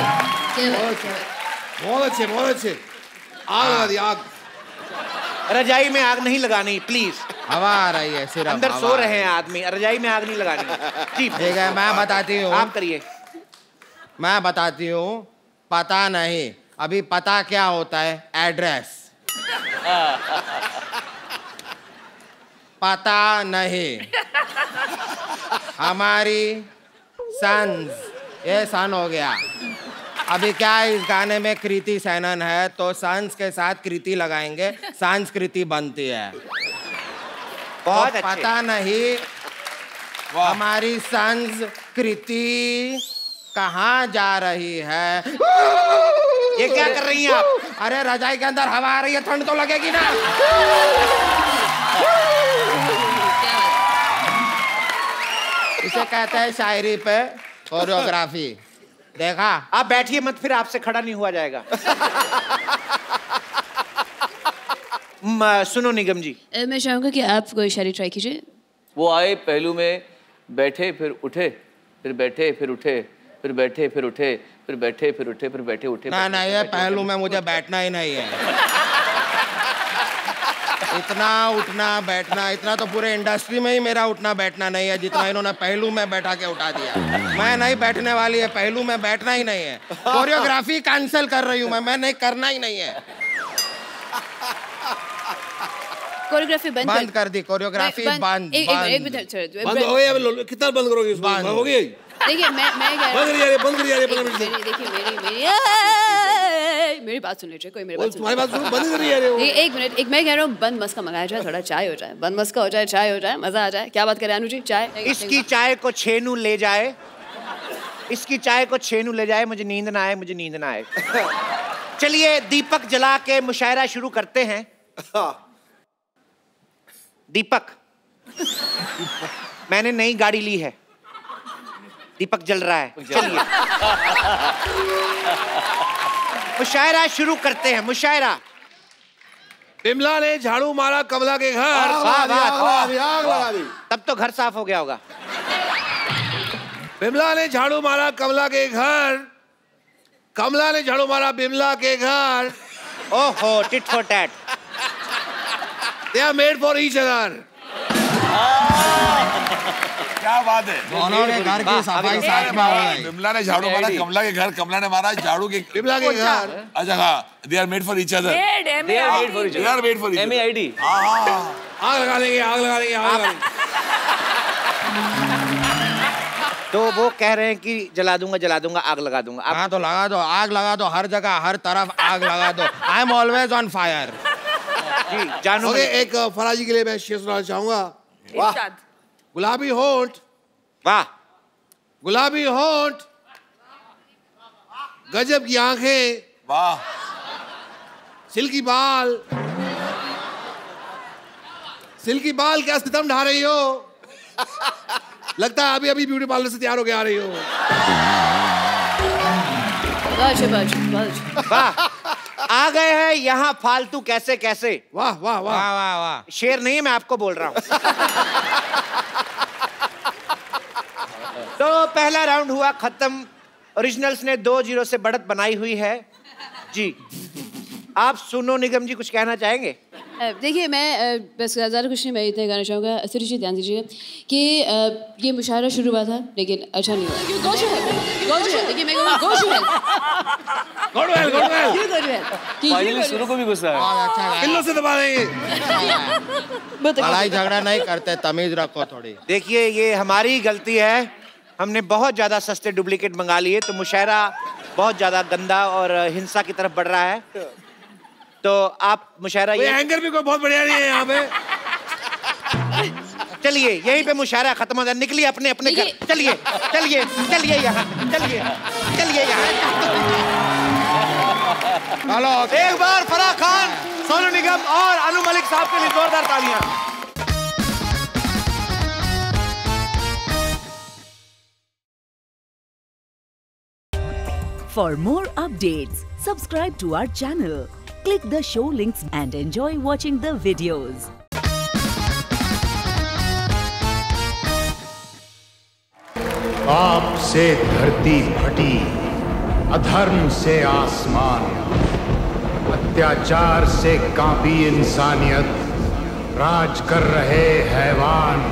बहुत अच्छे, बहुत अच्छे। आग लगा दी, आग। रजाई में आग नहीं लगानी प्लीज, हवा आ रही है सिर्फ, अंदर सो रहे हैं आदमी, रजाई में आग नहीं लगानी। जी ठीक है, मैं बताती हूँ, आप करिए। मैं बताती हूँ। पता नहीं, अभी पता क्या होता है, एड्रेस। पता नहीं हमारी सन्स, ये सन हो गया, अभी क्या इस गाने में कृति सैनन है तो सांस के साथ कृति लगाएंगे, संस्कृति बनती है। बहुत तो पता नहीं हमारी संस्कृति कहाँ जा रही है। ये क्या कर रही हैं आप? अरे रजाई के अंदर हवा आ रही है, ठंड तो लगेगी ना। इसे कहते हैं शायरी पे कोरियोग्राफी। देखा? आप बैठिए मत, फिर आपसे खड़ा नहीं हुआ जाएगा। सुनो निगम जी, मैं चाहूंगा कि आप कोई शायरी ट्राई कीजिए। वो आए पहलू में, बैठे फिर उठे, फिर बैठे फिर उठे, फिर बैठे फिर उठे, फिर बैठे फिर उठे, फिर बैठे उठे। ना ना, ये पहलू में मुझे बैठना ही नहीं है। इतना उठना बैठना, इतना तो पूरे इंडस्ट्री में ही मेरा उठना बैठना नहीं है जितना इन्होंने पहलू में बैठा के उठा दिया। मैं नहीं बैठने वाली है, पहलू में बैठना ही नहीं है। कोरियोग्राफी कैंसिल कर रही हूँ मैं, मैं नहीं करना ही नहीं है। कोरियोग्राफी बंद बंद कर दी, कोरियोग्राफी बंद। एक एक मिनट, बंद हो गया। कितना बंद करोगे इसको? बंद हो गई। देखिए मैं मैं बंद करिए, बंद करिए पंद्रह मिनट से। देखिए मेरी मेरी मेरी बात सुन लीजिए, कोई मेरी बात सुन। तुम्हारी बात सुनो, बंद करिए। अरे एक मिनट, एक मैं कह रहा हूँ बंद मस्का मंगाया जाए, थोड़ा चाय हो जाए, बंद मस्का हो जाए, चाय हो जाए, मजा आ जाए। क्या बात करें अनु जी? चाय, इसकी चाय को छेनू ले जाए, इसकी चाय को छेनू ले जाए, मुझे नींद ना आए, मुझे नींद ना आए। चलिए दीपक जला के मुशायरा शुरू करते हैं। दीपक, मैंने नई गाड़ी ली है, दीपक जल रहा है। चलिए मुशायरा शुरू करते हैं। मुशायरा। बिमला ने झाड़ू मारा कमला के घर। वाह वाह, तब तो घर साफ हो गया होगा। बिमला ने झाड़ू मारा कमला के घर, कमला ने झाड़ू मारा बिमला के घर। ओहो, tit for tat. They are made for each other. क्या बात है। दोनों के घर की सफाई साथ में हो गई। बिमला ने झाड़ू मारा कमला के घर, कमला ने मारा झाड़ू के बिमला के घर। अच्छा हाँ, they are made for each other. They are made for each other. They are made for each other. M A I D. आग लगा देंगे, आग लगा देंगे, आग लगा देंगे। तो वो कह रहे हैं कि जला दूंगा जला दूंगा, आग लगा दूंगा। हाँ तो लगा दो, आग लगा दो, हर जगह हर तरफ आग लगा दो। I am always on fire. जानू ओके, एक फराजी के लिए मैं शेर सुनाना चाहूंगा। वाह, गुलाबी होंठ, वाह, गुलाबी होंठ, गजब की आंखें, वाह, सिल्की बाल, सिल्की बाल, क्या सितम ढा रही हो? लगता है अभी अभी ब्यूटी पार्लर से तैयार होके आ रही हो। वाह, आ गए हैं यहाँ फालतू कैसे कैसे। वाह वाह वाह वाह वाह। शेर नहीं है, मैं आपको बोल रहा हूँ। तो पहला राउंड हुआ खत्म। ओरिजिनल्स ने दो जीरो से बढ़त बनाई हुई है। जी, आप सुनो निगम जी कुछ कहना चाहेंगे? देखिए मैं बस ज़्यादा कुछ नहीं, मैं इतना कहना चाहूँगा। सिर्फ जी ध्यान दीजिए कि ये मुशायरा शुरू हुआ था लेकिन अच्छा नहीं हुआ। Go to hell, go to hell. देखिए मैं कहूँगा go to hell, go to hell, go to hell. क्यों गो टू हेल? फाइनली शुरू को भी गुस्सा है। किल्लो से दबा देंगे। लड़ाई झगड़ा नहीं करते, तमीज रखो थोड़ी। देखिए ये हमारी गलती है, हमने बहुत ज्यादा सस्ते डुप्लीकेट मंगा लिए, तो मुशायरा बहुत ज्यादा गंदा और हिंसा की तरफ बढ़ रहा है। तो आप मुशायरा ये एंकर भी कोई बहुत बढ़िया नहीं है यहाँ पे। चलिए यहीं पे मुशायरा खत्म हो जाए। निकलिए अपने अपने घर। चलिए चलिए चलिए यहाँ, चलिए चलिए यहाँ। चलो एक बार फराह खान, सोनू निगम और अनु मलिक साहब के लिए जोरदार तालियां। For more updates, subscribe to our channel, click the show links and enjoy watching the videos. पाप से धरती फटी, अधर्म से आसमान, अत्याचार से कांपी इंसानियत, राज कर रहे हैवान।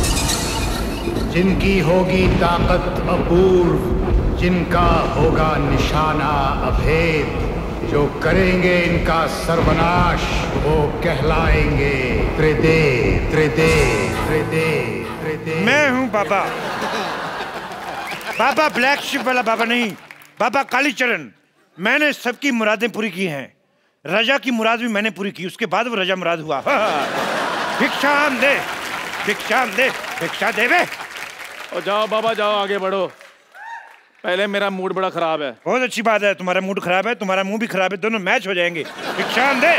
जिनकी होगी ताकत अपूर्व, जिनका होगा निशाना अभेद, जो करेंगे इनका सर्वनाश, वो कहलाएंगे त्रिदेव त्रिदेव त्रिदेव त्रिदेव। मैं हूँ बाबा, बाबा ब्लैक शिप वाला बाबा नहीं, बाबा कालीचरण, मैंने सबकी मुरादें पूरी की हैं। रजा की मुराद भी मैंने पूरी की, उसके बाद वो रजा मुराद हुआ। भिक्षाम दे, भिक्षाम दे, भिक्षा दे बे। और जाओ बाबा जाओ, आगे बढ़ो। पहले मेरा मूड बड़ा खराब है। बहुत अच्छी बात है, तुम्हारा मूड खराब है, तुम्हारा मुंह भी खराब है, दोनों मैच हो जाएंगे। भिक्षाम दे।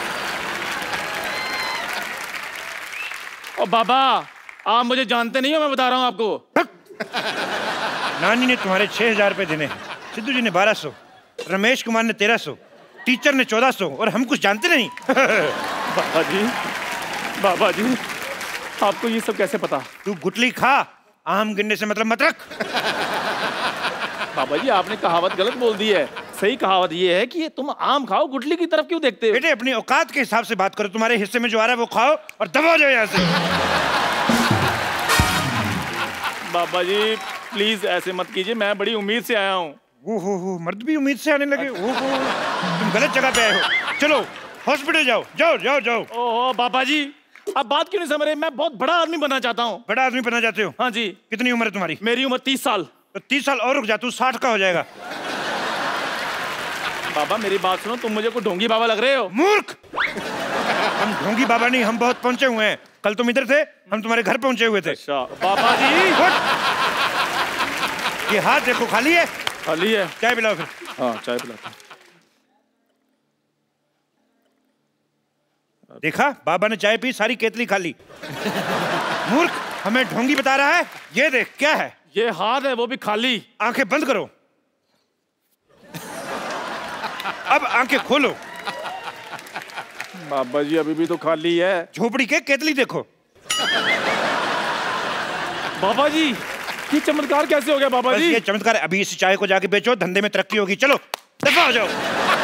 और बाबा आप मुझे जानते नहीं हो, मैं बता रहा हूँ आपको। नानी ने तुम्हारे छह हजार रुपए देने हैं, सिद्धू जी ने बारह सौ, रमेश कुमार ने तेरह सौ, टीचर ने चौदह सौ, और हम कुछ जानते नहीं। बाबा जी, बाबा जी आपको ये सब कैसे पता? तू गुटली खा, आम गिनने से मतलब मत रख। बाबा जी आपने कहावत गलत बोल दी है। सही कहावत ये है कि तुम आम खाओ, गुटली की तरफ क्यों देखते हो? बेटे अपनी औकात के हिसाब से बात करो, तुम्हारे हिस्से में जो आ रहा है वो खाओ और दबा जाओ यहाँ से। बाबा जी प्लीज ऐसे मत कीजिए, मैं बड़ी उम्मीद से आया हूँ। वो हो हो मर्द भी उम्मीद से आने लगे। वो हो तुम गलत जगह पे आए हो, चलो हॉस्पिटल जाओ, जाओ जाओ जाओ। ओहो बाबा जी आप बात क्यों नहीं समझ रहे? मैं बहुत बड़ा आदमी बनना चाहता हूँ। बड़ा आदमी बनना चाहते हो? हाँ जी। कितनी उम्र है तुम्हारी? मेरी उम्र तीस साल। तो तीस साल और रुक जा, तू साठ का हो जाएगा। बाबा मेरी बात सुनो, तुम मुझे कोई ढोंगी बाबा लग रहे हो। मूर्ख, हम ढोंगी बाबा नहीं, हम बहुत पहुंचे हुए हैं। कल तुम इधर थे, हम तुम्हारे घर पहुंचे हुए थे। अच्छा बाबा जी। ये हाथ देखो खाली है? खाली है। चाय पिलाओ फिर। हाँ चाय पिलाता। देखा, बाबा ने चाय पी, सारी केतली खाली। मूर्ख, हमें ढोंगी बता रहा है। ये देख क्या है? ये हाथ है, वो भी खाली। आंखें बंद करो, अब आंखें खोलो। बाबा जी अभी भी तो खाली है। झोपड़ी के केतली देखो। बाबा जी ये चमत्कार कैसे हो गया बाबा जी? ये चमत्कार, अभी इस चाय को जाके बेचो, धंधे में तरक्की होगी। चलो दफा हो जाओ।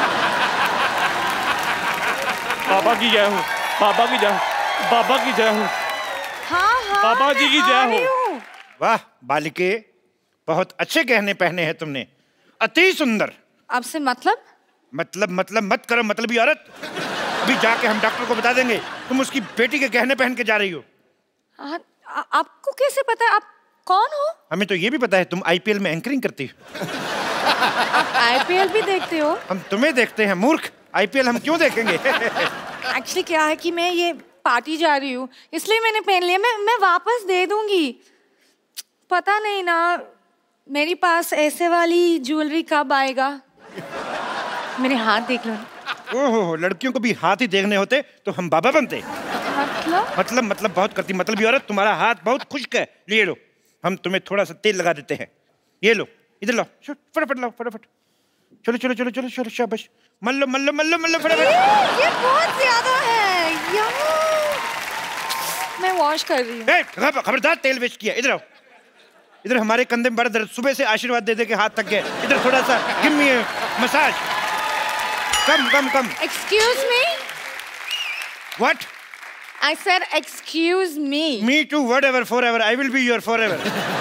बाबा की जय हो, बाबा की जय, बाबा की जय हो। हाँ हाँ बाबा जी की जय हो। वाह बालिके, बहुत अच्छे गहने पहने हैं तुमने, अति सुंदर। आपसे मतलब? मतलब मतलब मत करो मतलबी औरत। अभी जाके हम डॉक्टर को बता देंगे तुम उसकी बेटी के गहने पहन के जा रही हो। आ, आ, आपको कैसे पता है? आप कौन हो? हमें तो ये भी पता है तुम आईपीएल में एंकरिंग करती हो। आप आईपीएल भी देखते हो? हम तुम्हें देखते हैं मूर्ख, आईपीएल हम क्यों देखेंगे? एक्चुअली क्या है कि मैं ये पार्टी जा रही हूँ, इसलिए मैंने पहन लिया। मैं मैं वापस दे दूंगी। पता नहीं ना मेरे पास ऐसे वाली ज्वेलरी कब आएगा। मेरे हाथ देख लो। ओहो, लड़कियों को भी हाथ ही देखने होते तो हम बाबा बनते। मतलब मतलब मतलब बहुत करती मतलबी औरत, तुम्हारा हाथ बहुत खुश्क है। लिए लो, हम तुम्हें थोड़ा सा तेल लगा देते हैं। ये लो, इधर लो, फटाफट लाओ, फटाफट। चलो चलो चलो चलो चलो, शाबाश। मल्लो मल्लो मल्लो मल्लो फटाफट। ये बहुत ज्यादा है यार। मैं वॉश कर रही हूँ। खबरदार तेल वेस्ट किया। इधर आओ, इधर हमारे कंधे में बड़ा दर्द, सुबह से आशीर्वाद दे दे के हाथ थक गए। इधर थोड़ा सा give me massage. Come come come. Excuse me. What? I said excuse me. Me too, whatever, forever. I will be your forever.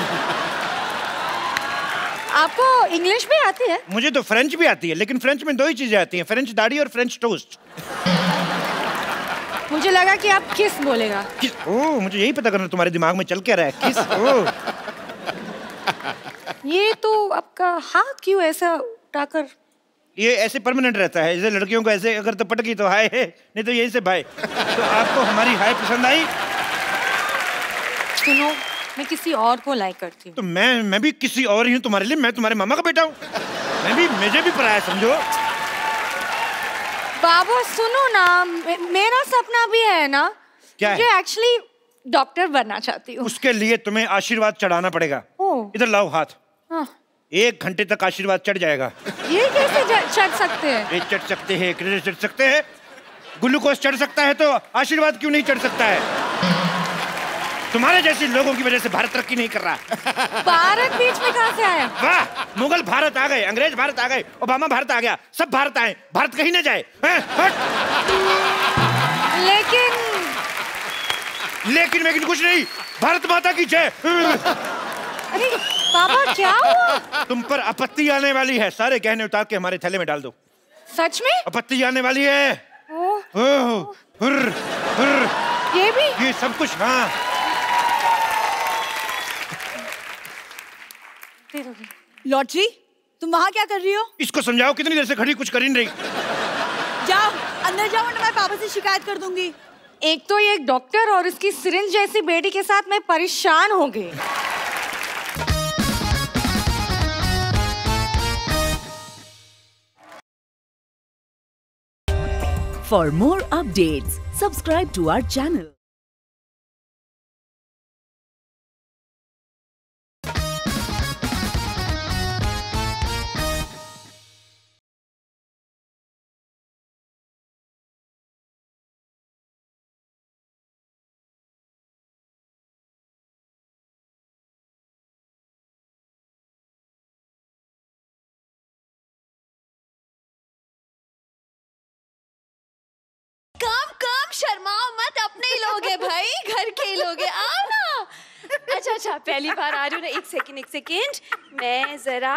आपको इंग्लिश भी आती है? मुझे तो फ्रेंच भी आती है, लेकिन फ्रेंच में दो ही चीजें आती हैं, फ्रेंच दाढ़ी और फ्रेंच टोस्ट। मुझे लगा कि आप किस बोलेगा। किस? ओह, मुझे यही पता करना तुम्हारे दिमाग में चल क्या रहा है। किस? ओह। ये तो आपका हाथ क्यों ऐसा उठाकर? ये ऐसे परमानेंट रहता है, जैसे लड़कियों को ऐसे अगर तो पटकी तो हाय है, नहीं तो यही से भाई। तो आपको हमारी हाय पसंद आई? सुनो, मैं किसी और को लाइक करती हूँ। तो मैं मैं भी किसी और ही हूँ तुम्हारे लिए। मैं तुम्हारे मामा का बेटा हूँ, मैं भी मुझे भी पराया समझो। बाबू सुनो ना, मे, मेरा सपना भी है ना। क्या है? मुझे एक्चुअली डॉक्टर बनना चाहती हूँ। उसके लिए तुम्हें आशीर्वाद चढ़ाना पड़ेगा। इधर लाओ हाथ। हाँ। एक घंटे तक आशीर्वाद चढ़ जाएगा। ये कैसे चढ़ सकते हैं? ये चढ़ सकते हैं, चढ़ सकते हैं। ग्लूकोज चढ़ सकता है तो आशीर्वाद क्यों नहीं चढ़ सकता है? तुम्हारे जैसे लोगों की वजह से भारत तरक्की नहीं कर रहा। भारत बीच में कहाँ से आया? वाह, मुगल भारत आ गए, अंग्रेज भारत आ गए, ओबामा भारत आ गया, सब भारत आए, भारत कहीं ना जाए। लेकिन लेकिन लेकिन कुछ नहीं, भारत माता की जय। अरे बाबा क्या हुआ? तुम पर आपत्ति आने वाली है, सारे गहने उतार के हमारे थैले में डाल दो। सच में? आपत्ति आने वाली है। ओह, ओह, हुर्र, हुर्र। ये भी? ये सब कुछ। हाँ। लॉटरी? तुम वहाँ क्या कर रही हो? इसको समझाओ, कितनी देर से खड़ी, कुछ कर ही नहीं रही। जाओ अंदर जाओ, वरना मैं पापा से शिकायत कर दूंगी। एक तो ये डॉक्टर और उसकी सिरिंज जैसी बेटी के साथ मैं परेशान हो गई। For more updates, subscribe to our channel. शर्माओ मत, अपने ही लोग हैं भाई, घर के ही लोग हैं, आओ ना। अच्छा अच्छा, पहली बार आ रही हूँ ना, एक सेकंड एक सेकंड, मैं जरा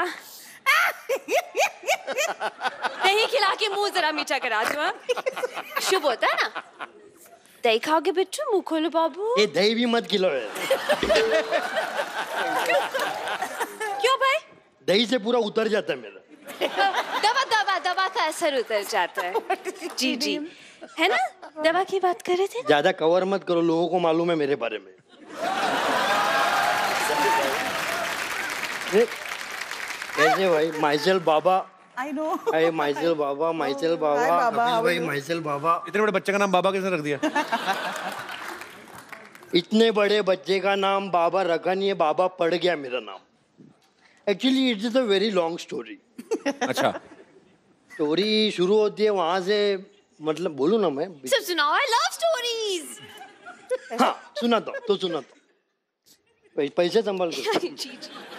दही खिला के मुंह जरा मीठा करा दूँ। शुभ होता है ना। दही खाओगे बिट्टू? मुंह खोलो बाबू। ये दही भी मत खिलाओ। क्यों भाई? दही से पूरा उतर जाता है मेरा। दवा दवा दवा का असर उतर जाता है। जी जी, है ना? दवा की बात कर रहे थे ना? ज्यादा कवर मत करो, लोगों को मालूम है मेरे बारे में। कैसे भाई? माइसेल बाबा। I know. अरे माइसेल बाबा, माइसेल बाबा, कपिल भाई, माइसेल बाबा। इतने बड़े बच्चे का नाम बाबा किसने रख दिया? इतने बड़े बच्चे का नाम बाबा रखा नहीं है, बाबा पड़ गया मेरा नाम। Actually it is a very long story. अच्छा। स्टोरी शुरू होती है वहां से, मतलब बोलूं ना मैं? सब सुनाओ, I love stories। हाँ सुनाता हूँ, तो सुनाता हूँ, पैसे संभाल के।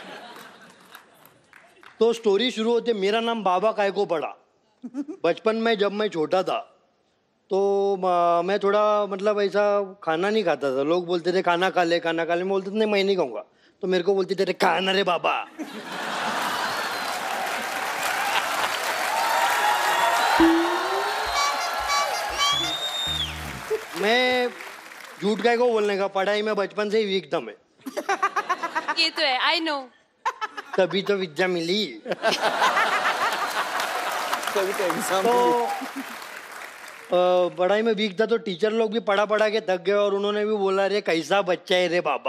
तो स्टोरी शुरू होती है, मेरा नाम बाबा काय को पड़ा। बचपन में जब मैं छोटा था तो आ, मैं थोड़ा मतलब ऐसा खाना नहीं खाता था। लोग बोलते थे खाना खा ले, खाना खा ले। मैं बोलते थे नहीं, मैं नहीं खाऊंगा। तो मेरे को बोलते थे खाना रे बाबा। मैं झूठ काय को बोलने का, पढ़ाई में बचपन से ही वीक था मैं। ये तो है, आई नो। तभी तो विद्या मिली। तभी तो एग्जाम तो पढ़ाई में वीक था, तो टीचर लोग भी पढ़ा पढ़ा के थक गए और उन्होंने भी बोला रे कैसा बच्चा है रे बाबा।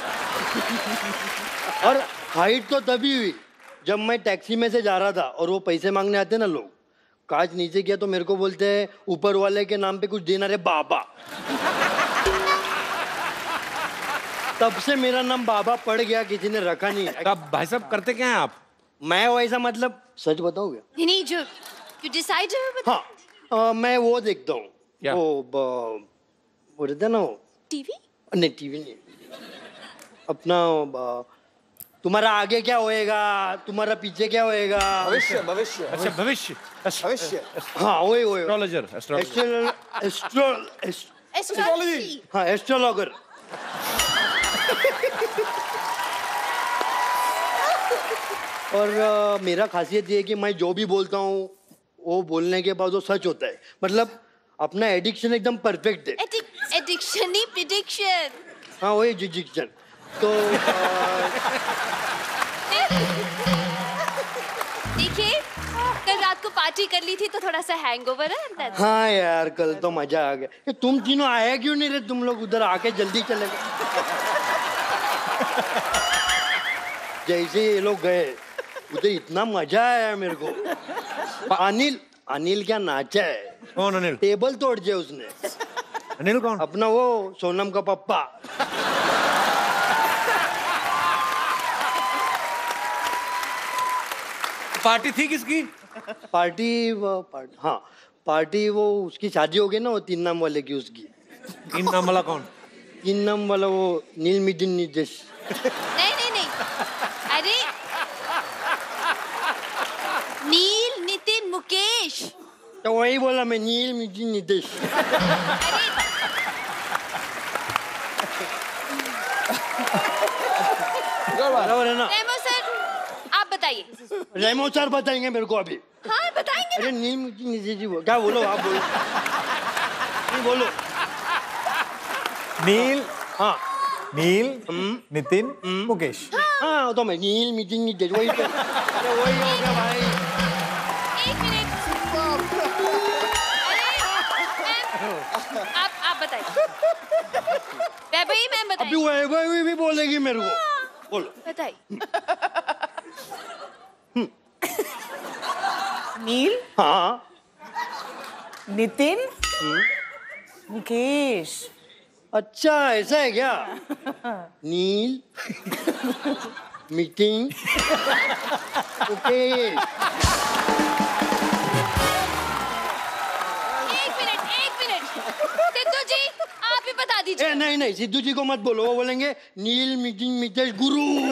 और हाइट तो तभी हुई जब मैं टैक्सी में से जा रहा था और वो पैसे मांगने आते ना लोग, कांच नीचे किया तो मेरे को बोलते हैं ऊपर वाले के नाम पे कुछ देना रे बाबा। तब से मेरा नाम बाबा पड़ गया, किसी ने रखा नहीं। अब भाई साहब करते क्या हैं आप? मैं वैसा मतलब सच बताओगे? नहीं, जो you decide to हाँ, आ, मैं वो देखता हूँ, वो वो रहता है ना, वो टीवी? नहीं टीवी नहीं, अपना आ, तुम्हारा आगे क्या होएगा, तुम्हारा पीछे क्या होएगा, भविष्य भविष्य अच्छा भविष्य भविष्य। हाँ वही वही एस्ट्रोलॉजर एस्ट्रोलॉजी। हाँ एस्ट्रोलॉगर। और आ, मेरा खासियत ये है कि मैं जो भी बोलता हूँ वो बोलने के बाद वो सच होता है। मतलब अपना एडिक्शन एकदम परफेक्ट है। एडिक्शन नहीं, प्रेडिक्शन। हाँ वही एडिक्शन। तो देखिए कल रात को पार्टी कर ली थी तो थोड़ा सा हैंगओवर है। हाँ यार कल तो मजा आ गया। ये तुम तीनों आया क्यों नहीं रहे? तुम लोग उधर आके जल्दी चले गए। जैसे ये लोग गए उधर इतना मजा आया मेरे को। अनिल अनिल क्या नाचा है। कौन अनिल? टेबल तोड़ दिया उसने। अनिल कौन? अपना वो सोनम का पप्पा। पार्टी थी किसकी? पार्टी वो पार्टी हाँ पार्टी वो उसकी शादी हो गई ना, वो तीन नाम वाले की उसकी। तीन नाम वाला कौन? तीन नाम वाला वो नील मिदिन निदेश। नहीं नहीं नहीं, अरे नील नितिन मुकेश। तो वही बोला मैं, नील मिदिन निदेश। बराबर है ना? रेमो सर आप बताइए। रेमो सर बताएंगे मेरे को अभी। हाँ बताएंगे। अरे नील मिदिन निदेश जी वो क्या बोलो, आप बोलो। नहीं बोलो। नील हाँ नील, नितिन, मुकेश। हाँ तो मैं नील मीटिंग नितिन वही तो अरे वही हो गया भाई। एक मिनट आप आप बताइए। वैभवी मैम बताइए। अभी वैभवी भी बोलेगी मेरे को। बोलो। बताइए। नील, हाँ, नितिन, मुकेश। अच्छा ऐसा है क्या? Neel meeting okay. एक मिनट एक मिनट सिद्धू जी आप ही बता दीजिए। नहीं नहीं सिद्धू जी को मत बोलो, वो बोलेंगे नील मीटिंग मितेश गुरु।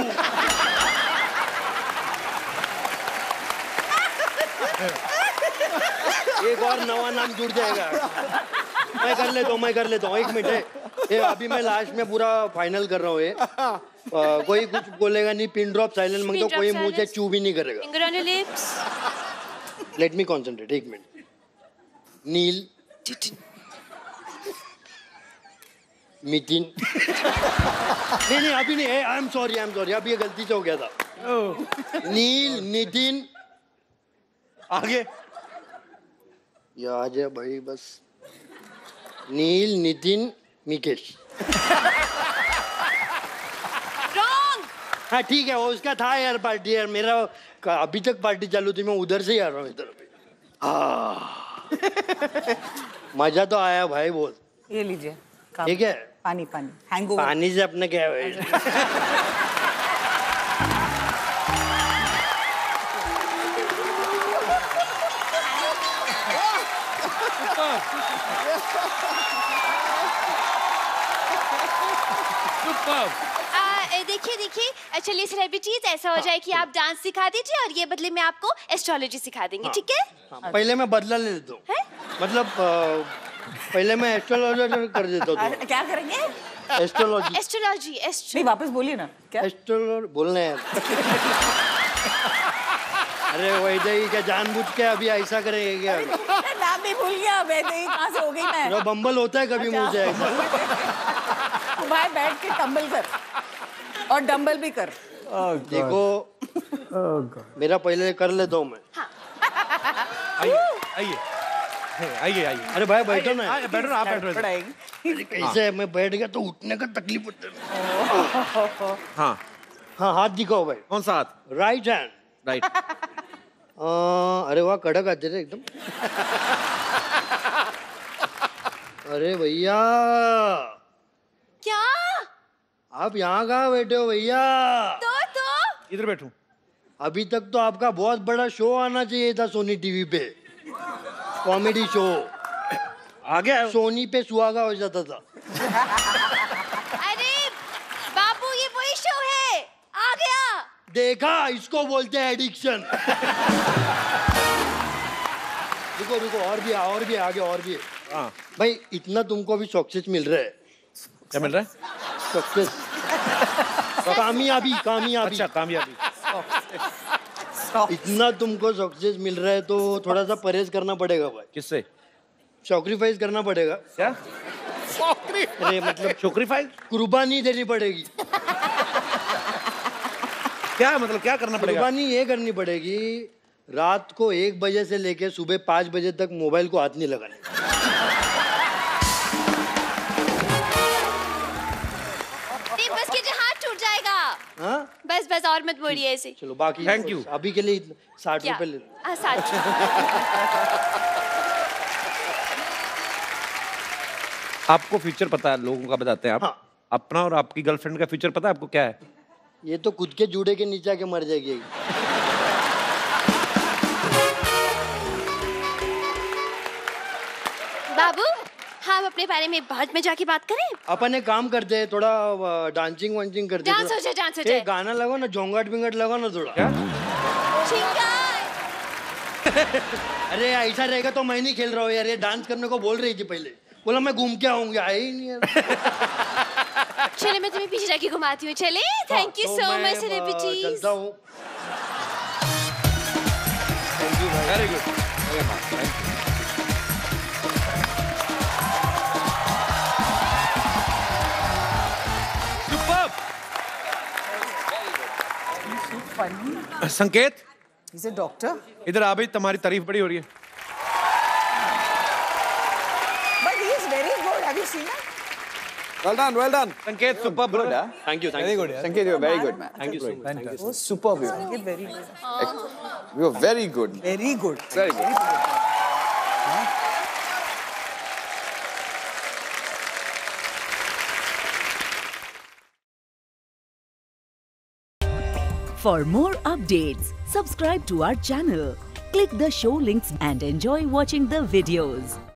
एक और नवा नाम जुड़ जाएगा। मैं कर लेता हूँ मैं कर लेता हूँ एक मिनट है ये अभी मैं लास्ट में पूरा फाइनल कर रहा हूँ ये आ, कोई कुछ बोलेगा नहीं, पिन ड्रॉप साइलेंट मांगे तो कोई मुंह से चू भी नहीं करेगा। लेट मी कॉन्सेंट्रेट एक मिनट। नील नितिन नहीं नहीं अभी नहीं, I am sorry I am sorry अभी ये गलती से हो गया था। नील नितिन आगे ये आ जाए भाई बस। नील नितिन मिकेश। हाँ ठीक है वो उसका था यार पार्टी यार, मेरा अभी तक पार्टी चालू थी, मैं उधर से ही आ रहा हूँ इधर पे। मजा तो आया भाई बहुत। ये लीजिए ठीक है पानी पानी हैंगओवर। पानी से अपने क्या है देखिए देखिए चलिए सेलिब्रिटीज ऐसा हो जाए कि आप डांस सिखा दीजिए और ये बदले में आपको एस्ट्रोलॉजी सिखा देंगे। ठीक है हाँ, पहले मैं बदला ले लेता हूँ, मतलब पहले मैं एस्ट्रोलॉजी कर देता हूँ। क्या करेंगे? एस्ट्रोलॉजी एस्ट्रोलॉजी नहीं वापस बोलिए ना। क्या एस्ट्रोलॉजी बोलना है? अरे वैदई क्या जानबूझ के अभी ऐसा करेंगे क्या? नाम भी भूल गया। वैदई कहाँ से हो गई मैं? जो बम्बल होता है कभी मुंह से ऐसा। भाई बैठ के टम्बल कर और डंबल भी कर। देखो मेरा पहले कर लेता हूँ मैं। आइए आइए आइए आइए। अरे भाई बैठो ना। बैठो ना आप बैठो। कैसे मैं बैठ गया तो उठने का तकलीफ होता है। हाँ हाँ हाथ दिखाओ भाई। कौन सा हाथ? Right hand. राइट। अरे वाह कड़क आते थे एकदम। अरे भैया क्या आप यहाँ कहाँ बैठे हो भैया? तो तो इधर बैठूं। अभी तक तो आपका बहुत बड़ा शो आना चाहिए था सोनी टीवी पे, कॉमेडी शो। आ गया सोनी पे सुहागा हो जाता था। अरे बाबू ये वही शो है, आ गया। देखा इसको बोलते हैं एडिक्शन। रुको रुको और भी और भी आगे और भी। हाँ भाई इतना तुमको भी सक्सेस मिल रहा है। क्या मिल रहा है? सक्सेस कामयाबी कामयाबी। अच्छा कामयाबी। इतना तुमको सक्सेस मिल रहा है तो थोड़ा सा परहेज करना पड़ेगा भाई। किससे? सैक्रिफाइस करना पड़ेगा। क्या? अरे मतलब सैक्रिफाइस कुर्बानी देनी पड़ेगी। क्या मतलब क्या करना पड़ेगा? कुर्बानी ये करनी पड़ेगी रात को एक बजे से लेके सुबह पाँच बजे तक मोबाइल को हाथ नहीं लगाने। बस कीजिए हाथ टूट जाएगा। हाँ? बस बस और मत बोलिए ऐसे। चलो बाकी थैंक यू। अभी के लिए साठ रुपए ले लो। हाँ साठ। आपको फ्यूचर पता है, लोगों का बताते हैं आप। हाँ। अपना और आपकी गर्लफ्रेंड का फ्यूचर पता है आपको क्या है? ये तो खुद के जूड़े के नीचे आके मर जाएगी। बाबू हम अपने बारे में बाद में जाके बात करें। अपन एक काम करते हैं, थोड़ा डांसिंग वांसिंग करते हैं। डांस हो जाए डांस हो जाए। गाना लगाओ ना, झोंगाट बिंगट लगाओ ना थोड़ा। क्या? अरे ऐसा रहेगा तो मैं नहीं खेल रहा हूँ यार। ये डांस करने को बोल रही थी पहले, बोला मैं घूम के आऊंगी, आई ही नहीं यार। चले मैं तुम्हें पीछे जाके घुमाती हूँ। चले thank you so much celebrities. चलता हूँ। Thank you very good. Thank you. funny. Sanket, He's a doctor. इधर आ भाई, तुम्हारी तारीफ बड़ी हो रही है। But he is very good. Have you seen him? Well done, well done. संकेत superb good, huh? Thank you, thank Very you. good, yeah. Sanket, you are very good, man. Thank you so much. Fantastic. Oh, Superb, you Sanket, very good. are. You are very good. Very good. Very good. For more updates, subscribe to our channel, click the show links and enjoy watching the videos.